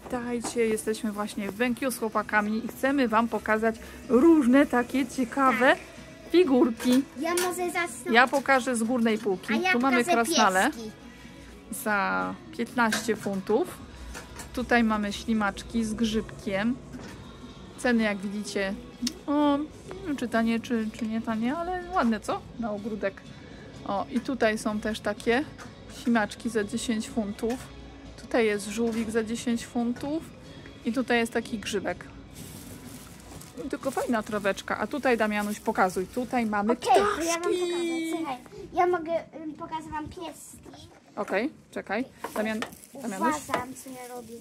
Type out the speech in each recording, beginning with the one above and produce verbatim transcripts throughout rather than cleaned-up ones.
Witajcie, jesteśmy właśnie w Bękiu z chłopakami i chcemy wam pokazać różne takie ciekawe figurki. Ja może zacznę. Ja pokażę z górnej półki. A ja tu mamy krasnale pieski. za piętnaście funtów. Tutaj mamy ślimaczki z grzybkiem. Ceny, jak widzicie, o, nie wiem, czy tanie, czy, czy nie tanie, ale ładne, co? Na ogródek. O, i tutaj są też takie ślimaczki za dziesięć funtów. Tutaj jest żółwik za dziesięć funtów. I tutaj jest taki grzybek. I tylko fajna traweczka. A tutaj, Damianuś, pokazuj. Tutaj mamy Okej, okay, ptaszki. ja wam pokażę. Słuchaj, ja mogę um, pokazać wam pieski. Okej, okay, czekaj. Damian, Damianuś. Uważam, co ja robię.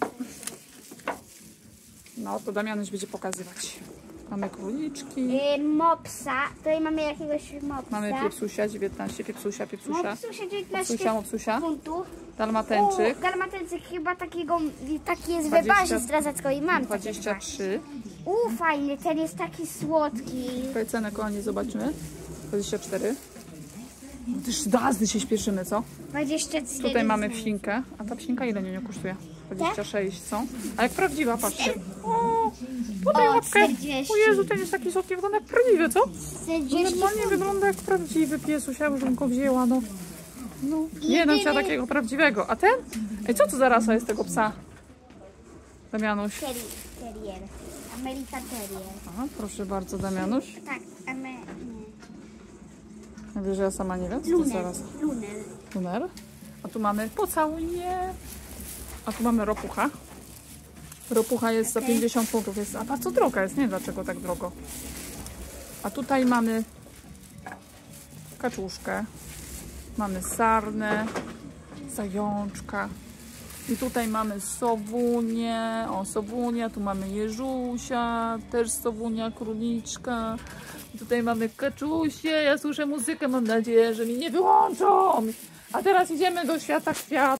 No, to Damianuś będzie pokazywać. Mamy króliczki. Yy, mopsa. Tutaj mamy jakiegoś mopsa. Mamy piepsusia, dziewiętnaście, piepsusia, piepsusia. Mopsusia, dziewiętnaście Mopsusia, mopsusia. funtów. Dalmateńczyk. U, dalmateńczyk chyba takiego, taki jest dwadzieścia, we bazie strażackiej i mam dwadzieścia trzy. U, fajny, ten jest taki słodki. Tutaj cenę, kochani, zobaczymy. dwadzieścia cztery. No też dazdy się śpieszymy, co? dwadzieścia cztery. Tutaj mamy psinkę. A ta psinka ile nie kosztuje? dwadzieścia sześć, co? A jak prawdziwa, patrzcie. O, tutaj O, łapkę. czterdzieści. O Jezu, ten jest taki słodki, wygląda jak prawdziwy, co? czterdzieści Normalnie wygląda jak prawdziwy piesuś, ja już bym go wzięła, no. No. Nie, no chciała takiego prawdziwego. A ten? Ej, co to za rasa jest tego psa? Damianuś. Terrier. American Terrier. Aha, proszę bardzo, Damianuś. Tak, Amer... Ja wiem, że ja sama nie wiem, co to Luner. zaraz. Luner. Luner. A tu mamy pocałuj mnie. A tu mamy ropucha. Ropucha jest Okay. za pięćdziesiąt funtów. Jest, a bardzo droga jest, nie wiem dlaczego tak drogo. A tutaj mamy kaczuszkę. Mamy sarnę, zajączka. I tutaj mamy sowunię. O, sowunia. Tu mamy jeżusia. Też sowunia, króliczka. I tutaj mamy kaczusię. Ja słyszę muzykę. Mam nadzieję, że mi nie wyłączą. A teraz idziemy do świata kwiatów.